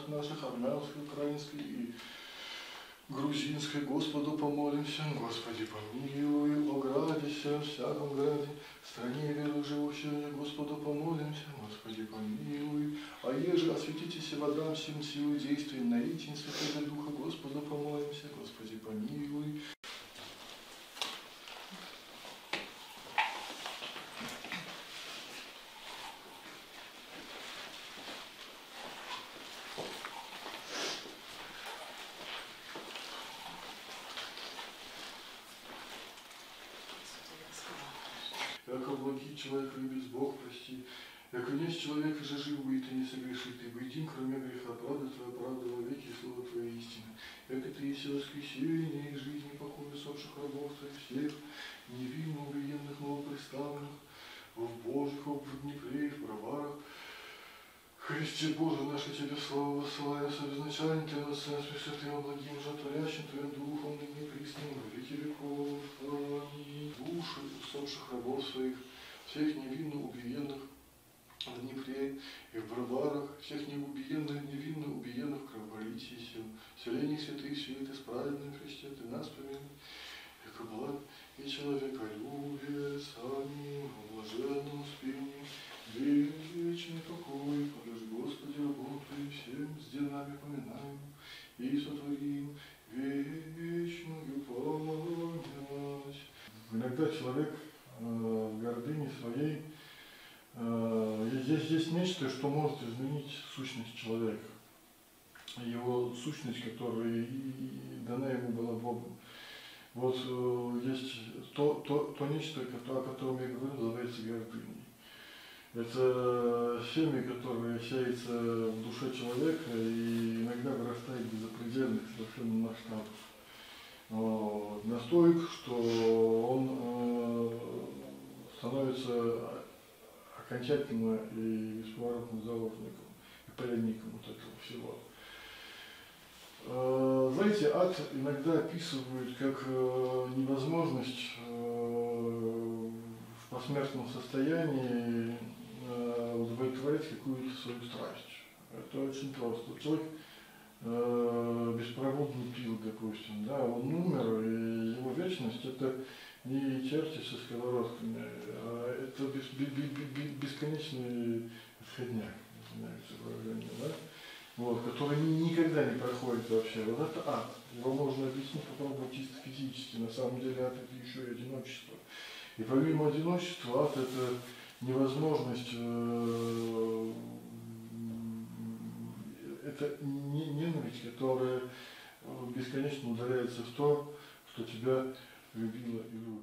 странах наших, армянской, украинской и грузинской, Господу помолимся. Господи помилуй, о граде сем, всяком граде, стране веру живущего, Господу помолимся. Господи помилуй, а еже осветитесь водам всем силу действия, налитие Святого Духа, Господу помолимся. Господи помилуй. Яко благий человек любит Бог, прости. Яко нет человека же жив будет и не согрешит, ибо един, кроме греха, правда Твоя, правда во веки, и слово Твое истина. Яко Ты есть воскресение и жизнь, покой усопших рабов Твоих всех, невинно убиенных, новоприставленных, в Божьих, в Днепре и в Броварах. Христе Боже, наше Тебе славу высылаем, соизначально Ты нас святым благим жатворящим Твоим Духом, ныне пресным, во веки веков. Аминь. Души усопших рабов Своих, всех невинно убиенных в Днепре и в Броварах, всех невинно убиенных в кровопролитии сил, вселенных святых свет, исправленным Христе, Ты нас помилуй, яко благ и человеколюбие, самим блаженным успением, вечный покой, подаж Господи, работай всем с делами поминаем и сотворим вечную память. Иногда человек в гордыне своей, здесь есть нечто, что может изменить сущность человека, его сущность, которая дана ему была Богом. Вот есть то нечто, о котором я говорю, называется гордыней. Это семя, которое сеется в душе человека и иногда вырастает до запредельных совершенно масштабов. Настолько, что он становится окончательно и бесповоротным заложником и пленником вот этого всего. Знаете, ад иногда описывают как невозможность в посмертном состоянии удовлетворить какую-то свою страсть. Это очень просто. Человек беспроводно пил, допустим, да, он умер, и его вечность это не черти со сковородками, а это бесконечный отходняк, извиняюсь за выражение, да? Вот, который никогда не проходит вообще. Вот это ад. Его можно объяснить, попробовать чисто физически. На самом деле ад это еще и одиночество. И помимо одиночества ад это невозможность, это ненависть, которая бесконечно ударяется в то, что тебя любила и любит.